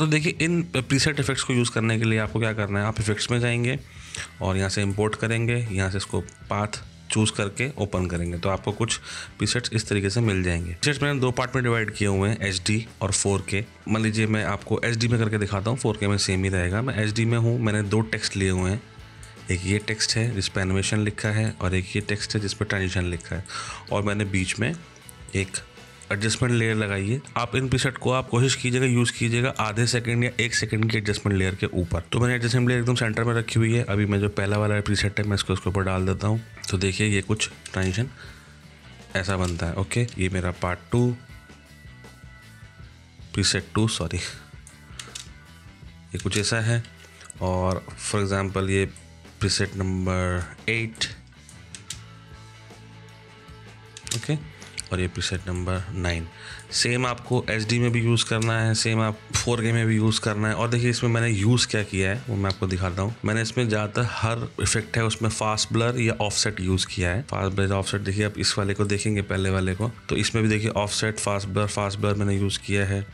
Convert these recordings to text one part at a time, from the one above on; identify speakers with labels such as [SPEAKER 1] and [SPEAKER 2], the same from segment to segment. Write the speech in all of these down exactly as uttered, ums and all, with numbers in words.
[SPEAKER 1] तो देखिए इन प्रीसेट इफेक्ट्स को यूज़ करने के लिए आपको क्या करना है, आप इफेक्ट्स में जाएंगे और यहाँ से इंपोर्ट करेंगे, यहाँ से इसको पाथ चूज़ करके ओपन करेंगे तो आपको कुछ प्रीसेट्स इस तरीके से मिल जाएंगे। प्रीसेट्स मैंने दो पार्ट में डिवाइड किए हुए हैं, एच डी और फोर के। मान लीजिए मैं आपको एच डी में करके दिखाता हूँ, फोर के में सेम ही रहेगा। मैं एच डी में हूँ, मैंने दो टेक्स्ट लिए हुए हैं, एक ये टेक्स्ट है जिस पर एनिमेशन लिखा है और एक ये टेक्स्ट है जिस पर ट्रांजिशन लिखा है, और मैंने बीच में एक एडजस्टमेंट लेयर लगाई है। आप इन प्रीसेट को आप कोशिश कीजिएगा यूज़ कीजिएगा आधे सेकंड या एक सेकंड की एडजस्टमेंट लेयर के ऊपर। तो मैंने एडजस्टमेंट लेयर एकदम सेंटर में रखी हुई है। अभी मैं जो पहला वाला प्रीसेट है मैं इसको इसके ऊपर डाल देता हूँ। तो देखिए ये कुछ ट्रांजिशन ऐसा बनता है। ओके, ये मेरा part two, preset two sorry, ये कुछ ऐसा है। और फॉर एग्जांपल ये प्रीसेट नंबर एट, ओके, और ये प्रीसेट नंबर नाइन। सेम आपको एच डी में भी यूज़ करना है, सेम आप फोर के में भी यूज़ करना है। और देखिए इसमें मैंने यूज़ क्या किया है वो मैं आपको दिखाता हूँ। मैंने इसमें ज़्यादातर हर इफेक्ट है उसमें फास्ट ब्लर या ऑफसेट यूज़ किया है। फास्ट ब्लर ऑफसेट देखिए, आप इस वाले को देखेंगे पहले वाले को, तो इसमें भी देखिए offset, fast blur, fast blur मैंने यूज़ किया है।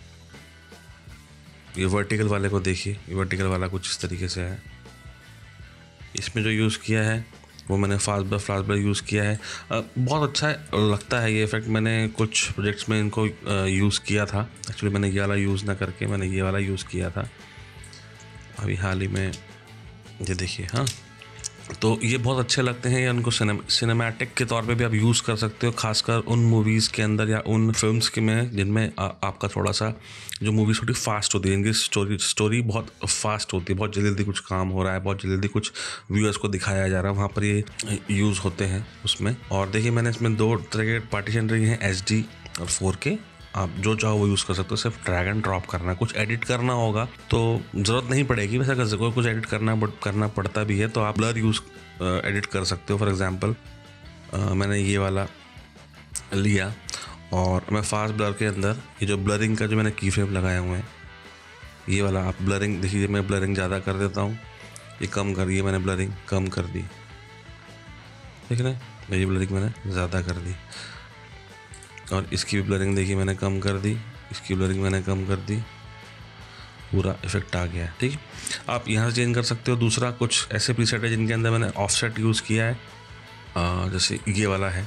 [SPEAKER 1] ये वर्टिकल वाले को देखिए, ये वर्टिकल वाला कुछ इस तरीके से है। इसमें जो यूज़ किया है वो मैंने fast blur fast blur use किया है। बहुत अच्छा लगता है ये इफेक्ट। मैंने कुछ प्रोजेक्ट्स में इनको यूज़ किया था। एक्चुअली मैंने ये वाला यूज़ ना करके मैंने ये वाला यूज़ किया था अभी हाल ही में। ये देखिए, हाँ, तो ये बहुत अच्छे लगते हैं। या उनको सिनेमैटिक के तौर पे भी आप यूज़ कर सकते हो, खासकर उन मूवीज़ के अंदर या उन फिल्म्स के में जिनमें आपका थोड़ा सा जो मूवीज़ थोड़ी फास्ट होती है, इनकी स्टोरी स्टोरी बहुत फास्ट होती है, बहुत जल्दी जल्दी कुछ काम हो रहा है, बहुत जल्दी जल्दी कुछ व्यूअर्स को दिखाया जा रहा है, वहाँ पर ये यूज़ होते हैं उसमें। और देखिए मैंने इसमें दो तरह के पार्टीशन रही हैं, एच डी और फोर के। आप जो चाहो वो यूज़ कर सकते हो, सिर्फ ड्रैग एंड ड्रॉप करना। कुछ एडिट करना होगा तो ज़रूरत नहीं पड़ेगी, वैसे अगर कोई कुछ एडिट करना बट करना पड़ता भी है तो आप ब्लर यूज़ एडिट कर सकते हो। फॉर एग्जांपल मैंने ये वाला लिया और मैं फास्ट ब्लर के अंदर ये जो ब्लरिंग का जो मैंने की फ्रेम लगाए हुए हैं, ये वाला आप ब्लरिंग देखिए, मैं ब्लरिंग ज़्यादा कर देता हूँ, ये कम कर दिए, मैंने ब्लरिंग कम कर दी, ठीक है ना। ये ब्लरिंग मैंने ज़्यादा कर दी और इसकी भी ब्लरिंग देखिए मैंने कम कर दी, इसकी ब्लरिंग मैंने कम कर दी, पूरा इफेक्ट आ गया है। ठीक है, आप यहाँ से चेंज कर सकते हो। दूसरा कुछ ऐसे प्रीसेट है जिनके अंदर मैंने ऑफसेट यूज़ किया है, आ, जैसे ये वाला है।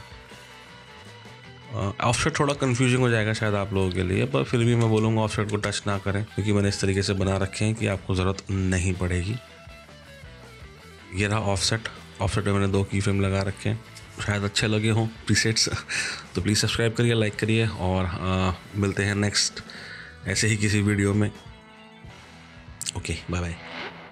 [SPEAKER 1] ऑफसेट थोड़ा कंफ्यूजिंग हो जाएगा शायद आप लोगों के लिए, पर फिर भी मैं बोलूँगा ऑफसेट को टच ना करें, क्योंकि मैंने इस तरीके से बना रखे हैं कि आपको ज़रूरत नहीं पड़ेगी। ये रहा ऑफसेट। ऑफसेट में मैंने दो की फ्रेम लगा रखे हैं, शायद अच्छे लगे हों प्रीसेट्स। तो प्लीज़ सब्सक्राइब करिए, लाइक करिए और आ, मिलते हैं नेक्स्ट ऐसे ही किसी वीडियो में। Okay, bye bye.